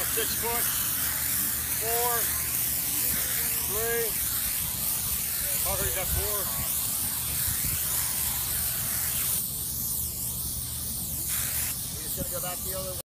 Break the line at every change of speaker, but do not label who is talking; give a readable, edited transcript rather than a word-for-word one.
6 foot, 4, 3. Parker's got 4. We're just gonna go back the other way.